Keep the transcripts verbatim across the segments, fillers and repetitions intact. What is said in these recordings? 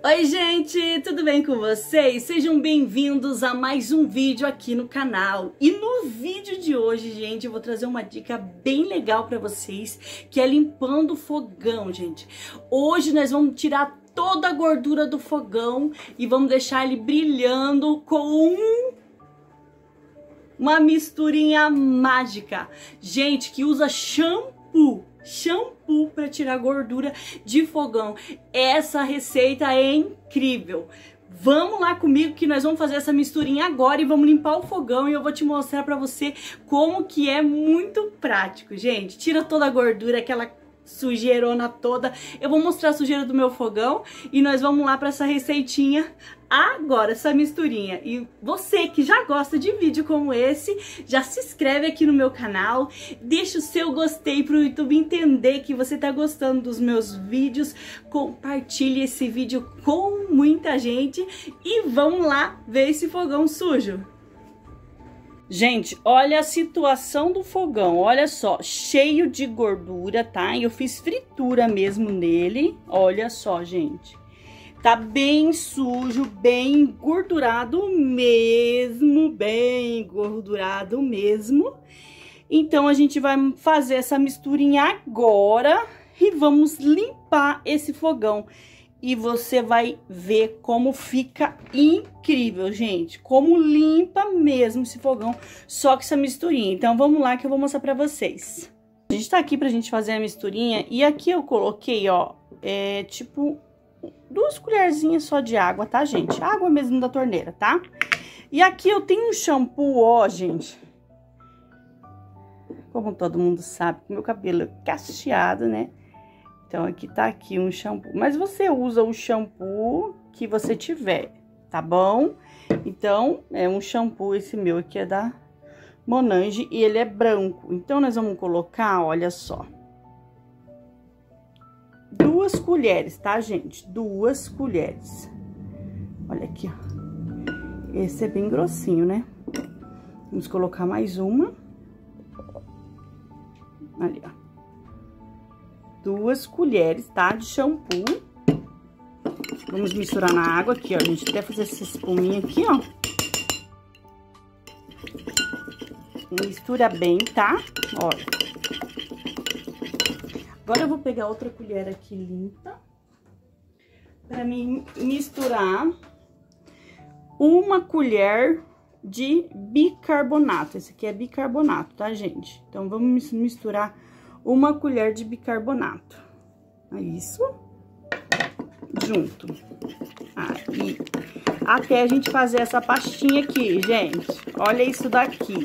Oi gente, tudo bem com vocês? Sejam bem-vindos a mais um vídeo aqui no canal. E no vídeo de hoje, gente, eu vou trazer uma dica bem legal para vocês, que é limpando o fogão, gente. Hoje nós vamos tirar toda a gordura do fogão e vamos deixar ele brilhando com uma misturinha mágica. Gente, que usa shampoo. Shampoo para tirar gordura de fogão. Essa receita é incrível. Vamos lá comigo que nós vamos fazer essa misturinha agora e vamos limpar o fogão e eu vou te mostrar para você como que é muito prático, gente. Tira toda a gordura, aquela sujeirona toda. Eu vou mostrar a sujeira do meu fogão e nós vamos lá para essa receitinha agora, essa misturinha. E você que já gosta de vídeo como esse, já se inscreve aqui no meu canal, deixa o seu gostei pro YouTube entender que você tá gostando dos meus vídeos, compartilhe esse vídeo com muita gente e vamos lá ver esse fogão sujo. Gente, olha a situação do fogão, olha só, cheio de gordura, tá? Eu fiz fritura mesmo nele, olha só, gente. Tá bem sujo, bem engordurado mesmo, bem engordurado mesmo. Então, a gente vai fazer essa misturinha agora e vamos limpar esse fogão. E você vai ver como fica incrível, gente. Como limpa mesmo esse fogão, só com essa misturinha. Então, vamos lá que eu vou mostrar pra vocês. A gente tá aqui pra gente fazer a misturinha. E aqui eu coloquei, ó, é tipo duas colherzinhas só de água, tá, gente? Água mesmo da torneira, tá? E aqui eu tenho um shampoo, ó, gente. Como todo mundo sabe, meu cabelo é cacheado, né? Então, aqui tá aqui um shampoo. Mas você usa o shampoo que você tiver, tá bom? Então, é um shampoo, esse meu aqui é da Monange e ele é branco. Então, nós vamos colocar, olha só. Duas colheres, tá, gente? Duas colheres. Olha aqui, ó. Esse é bem grossinho, né? Vamos colocar mais uma. Ali, ó. Duas colheres, tá? De shampoo. Vamos misturar na água aqui, ó. A gente até fazer essa espuminha aqui, ó. Mistura bem, tá? Olha. Agora eu vou pegar outra colher aqui limpa. Pra mim misturar uma colher de bicarbonato. Esse aqui é bicarbonato, tá, gente? Então, vamos misturar uma colher de bicarbonato. É isso. Junto. Aí. Até a gente fazer essa pastinha aqui, gente. Olha isso daqui.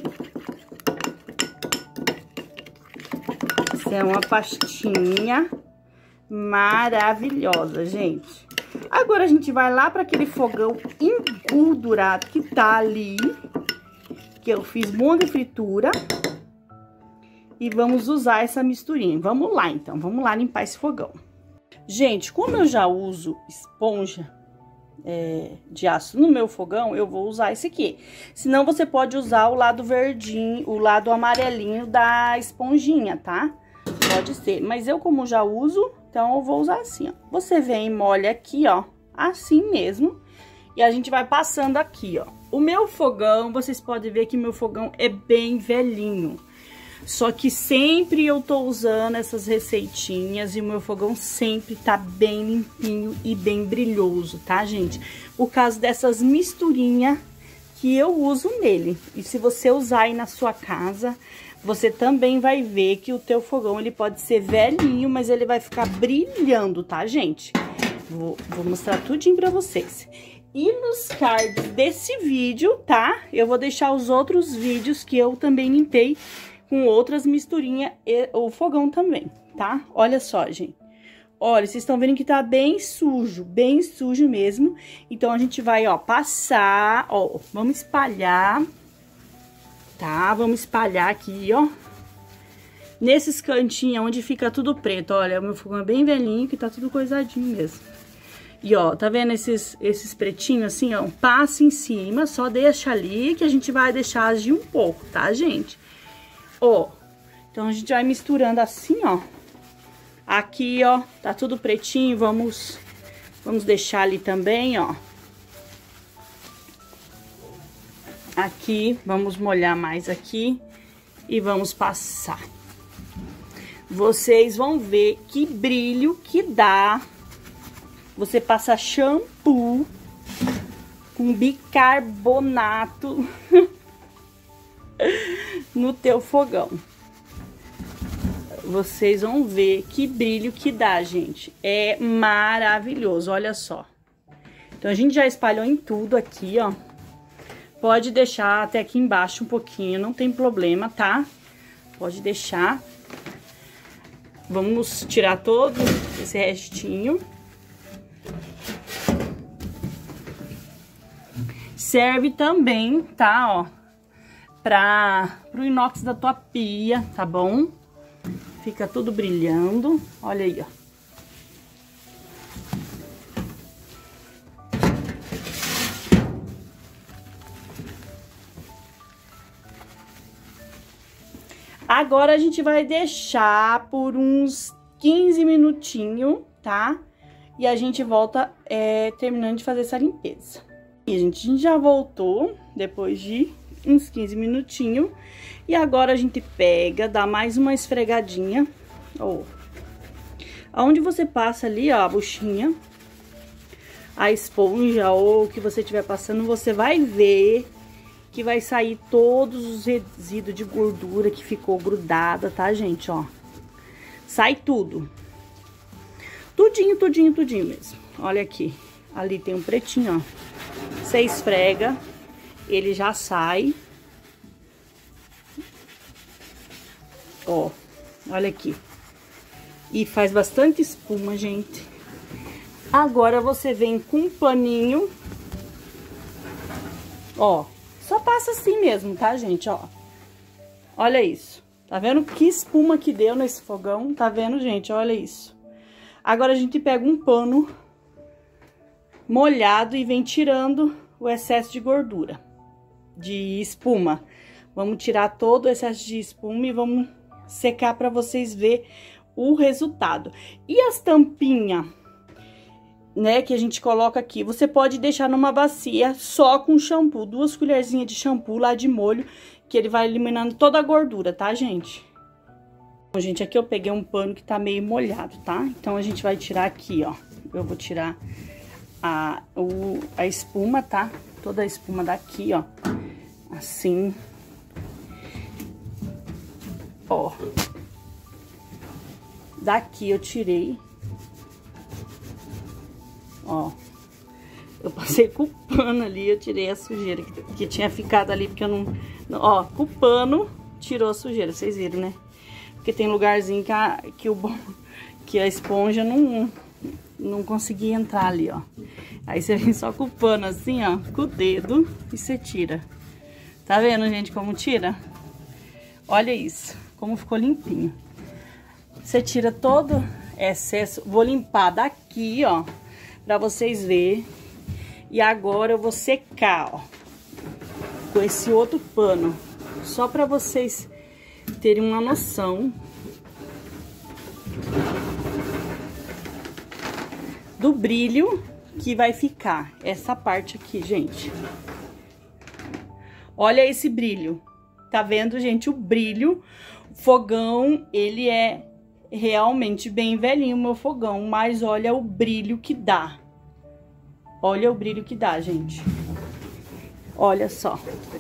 Essa é uma pastinha maravilhosa, gente. Agora, a gente vai lá para aquele fogão engordurado que tá ali. Que eu fiz um monte de fritura. E vamos usar essa misturinha. Vamos lá, então. Vamos lá limpar esse fogão. Gente, como eu já uso esponja é, de aço no meu fogão, eu vou usar esse aqui. Senão, você pode usar o lado verdinho, o lado amarelinho da esponjinha, tá? Pode ser. Mas eu, como já uso, então eu vou usar assim, ó. Você vem e molha aqui, ó. Assim mesmo. E a gente vai passando aqui, ó. O meu fogão, vocês podem ver que meu fogão é bem velhinho. Só que sempre eu tô usando essas receitinhas e o meu fogão sempre tá bem limpinho e bem brilhoso, tá, gente? Por causa dessas misturinhas que eu uso nele. E se você usar aí na sua casa, você também vai ver que o teu fogão, ele pode ser velhinho, mas ele vai ficar brilhando, tá, gente? Vou, vou mostrar tudinho pra vocês. E nos cards desse vídeo, tá? Eu vou deixar os outros vídeos que eu também limpei com outras misturinhas e o fogão também, tá? Olha só, gente. Olha, vocês estão vendo que tá bem sujo, bem sujo mesmo. Então, a gente vai, ó, passar, ó, vamos espalhar, tá? Vamos espalhar aqui, ó. Nesses cantinhos onde fica tudo preto, olha, o meu fogão é bem velhinho, que tá tudo coisadinho mesmo. E, ó, tá vendo esses, esses pretinhos assim, ó? Passa em cima, só deixa ali que a gente vai deixar agir um pouco, tá, gente? Ó, então a gente vai misturando assim, ó. Aqui, ó, tá tudo pretinho, vamos Vamos deixar ali também, ó. Aqui, vamos molhar mais aqui e vamos passar. Vocês vão ver que brilho que dá. Você passa shampoo com bicarbonato no teu fogão. Vocês vão ver que brilho que dá, gente. É maravilhoso, olha só. Então, a gente já espalhou em tudo aqui, ó. Pode deixar até aqui embaixo um pouquinho, não tem problema, tá? Pode deixar. Vamos tirar todo esse restinho. Serve também, tá, ó, pra, pro inox da tua pia, tá bom? Fica tudo brilhando, olha aí, ó. Agora, a gente vai deixar por uns quinze minutinhos, tá? E a gente volta é, terminando de fazer essa limpeza. E, gente, a gente já voltou depois de uns quinze minutinhos. E agora a gente pega, dá mais uma esfregadinha. Ó. Aonde você passa ali, ó, a buchinha, a esponja ou o que você estiver passando, você vai ver que vai sair todos os resíduos de gordura que ficou grudada, tá, gente, ó. Sai tudo. Tudinho, tudinho, tudinho mesmo. Olha aqui. Ali tem um pretinho, ó. Você esfrega, ele já sai. Ó, olha aqui. E faz bastante espuma, gente. Agora você vem com um paninho. Ó, só passa assim mesmo, tá, gente? Ó, olha isso. Tá vendo que espuma que deu nesse fogão? Tá vendo, gente? Olha isso. Agora a gente pega um pano molhado e vem tirando o excesso de gordura, de espuma. Vamos tirar todo o excesso de espuma e vamos secar para vocês verem o resultado. E as tampinhas, né, que a gente coloca aqui, você pode deixar numa bacia só com shampoo, duas colherzinhas de shampoo lá de molho, que ele vai eliminando toda a gordura, tá, gente? Bom, gente, aqui eu peguei um pano que tá meio molhado, tá? Então, a gente vai tirar aqui, ó. Eu vou tirar a, o, a espuma, tá? Toda a espuma daqui, ó. Assim. Ó. Daqui eu tirei. Ó. Eu passei com o pano ali, eu tirei a sujeira que, que tinha ficado ali, porque eu não... Ó, com o pano tirou a sujeira, vocês viram, né? Porque tem lugarzinho que a, que o, que a esponja não, não conseguia entrar ali, ó. Aí você vem só com o pano assim, ó, com o dedo e você tira. Tá vendo, gente, como tira? Olha isso, como ficou limpinho. Você tira todo excesso. Vou limpar daqui, ó, pra vocês verem. E agora eu vou secar, ó, com esse outro pano. Só pra vocês terem uma noção do brilho que vai ficar essa parte aqui, gente. Olha esse brilho. Tá vendo, gente, o brilho? O fogão, ele é realmente bem velhinho, o meu fogão, mas olha o brilho que dá. Olha o brilho que dá, gente. Olha só.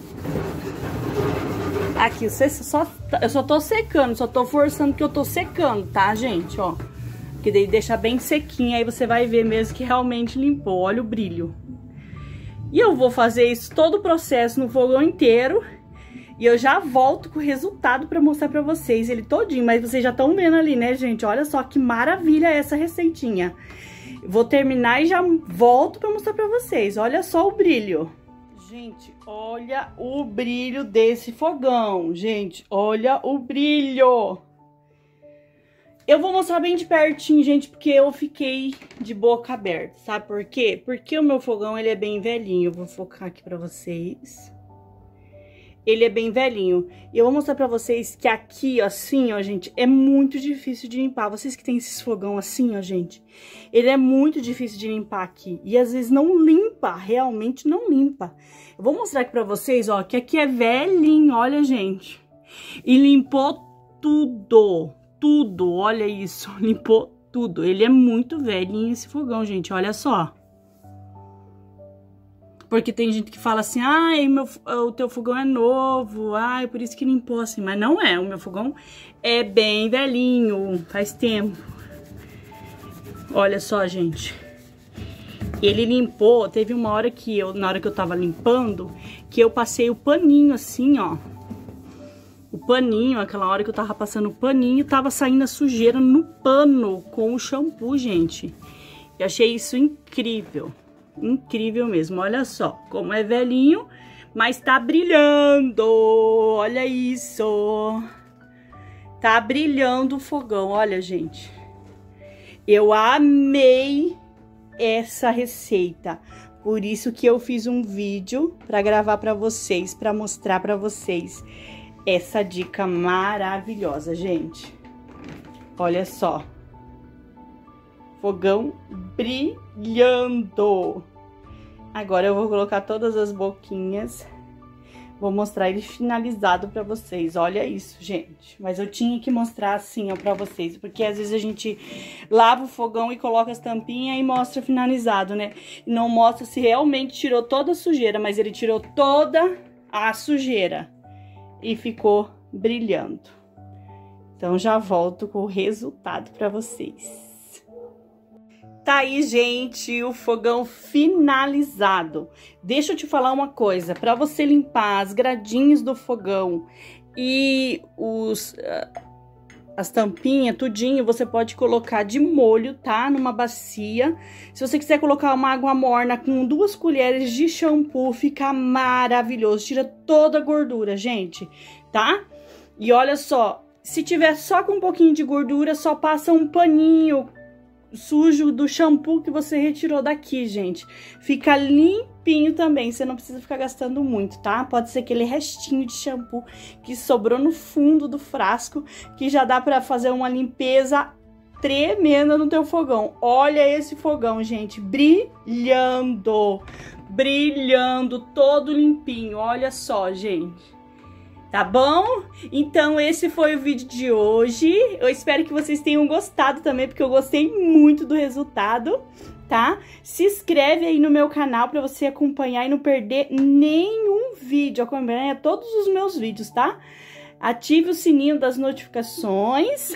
Aqui, você só, eu só tô secando, só tô forçando que eu tô secando, tá, gente? Ó, que daí deixa bem sequinho, aí você vai ver mesmo que realmente limpou. Olha o brilho. E eu vou fazer isso, todo o processo no fogão inteiro. E eu já volto com o resultado pra mostrar pra vocês ele todinho. Mas vocês já estão vendo ali, né, gente? Olha só que maravilha essa receitinha. Vou terminar e já volto pra mostrar pra vocês. Olha só o brilho. Gente, olha o brilho desse fogão. Gente, olha o brilho. Eu vou mostrar bem de pertinho, gente, porque eu fiquei de boca aberta. Sabe por quê? Porque o meu fogão, ele é bem velhinho. Eu vou focar aqui pra vocês. ele é bem velhinho. E eu vou mostrar pra vocês que aqui, ó, assim, ó, gente, é muito difícil de limpar. Vocês que tem esses fogão assim, ó, gente, ele é muito difícil de limpar aqui. E às vezes não limpa, realmente não limpa. Eu vou mostrar aqui pra vocês, ó, que aqui é velhinho, olha, gente. E limpou tudo, tudo, olha isso, limpou tudo. Ele é muito velhinho esse fogão, gente, olha só. Porque tem gente que fala assim, ai, meu, o teu fogão é novo, ai, por isso que limpou assim. Mas não é, o meu fogão é bem velhinho, faz tempo. Olha só, gente. Ele limpou, teve uma hora que eu, na hora que eu tava limpando, que eu passei o paninho assim, ó. O paninho, aquela hora que eu tava passando o paninho, tava saindo a sujeira no pano com o shampoo, gente. Eu achei isso incrível. Incrível mesmo, olha só, como é velhinho, mas tá brilhando, olha isso, tá brilhando o fogão, olha, gente, eu amei essa receita, por isso que eu fiz um vídeo pra gravar pra vocês, pra mostrar pra vocês essa dica maravilhosa, gente, olha só. Fogão brilhando. Agora eu vou colocar todas as boquinhas. Vou mostrar ele finalizado pra vocês. Olha isso, gente. Mas eu tinha que mostrar assim, ó, pra vocês. Porque às vezes a gente lava o fogão e coloca as tampinhas e mostra finalizado, né? E não mostra se realmente tirou toda a sujeira. Mas ele tirou toda a sujeira. E ficou brilhando. Então já volto com o resultado pra vocês. Tá aí, gente, o fogão finalizado. Deixa eu te falar uma coisa, para você limpar as gradinhas do fogão e os, as tampinhas, tudinho, você pode colocar de molho, tá? Numa bacia. Se você quiser colocar uma água morna com duas colheres de shampoo, fica maravilhoso. Tira toda a gordura, gente, tá? E olha só, se tiver só com um pouquinho de gordura, só passa um paninho sujo do shampoo que você retirou daqui, gente. Fica limpinho também, você não precisa ficar gastando muito, tá? Pode ser aquele restinho de shampoo que sobrou no fundo do frasco, que já dá pra fazer uma limpeza tremenda no teu fogão. Olha esse fogão, gente, brilhando, brilhando, todo limpinho, olha só, gente. Tá bom? Então esse foi o vídeo de hoje. Eu espero que vocês tenham gostado também, porque eu gostei muito do resultado, tá? Se inscreve aí no meu canal pra você acompanhar e não perder nenhum vídeo. Acompanha todos os meus vídeos, tá? Ative o sininho das notificações.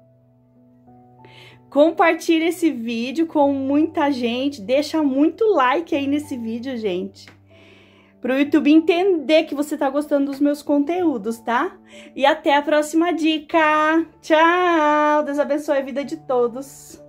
Compartilhe esse vídeo com muita gente. Deixa muito like aí nesse vídeo, gente. Pro YouTube entender que você tá gostando dos meus conteúdos, tá? E até a próxima dica. Tchau! Deus abençoe a vida de todos.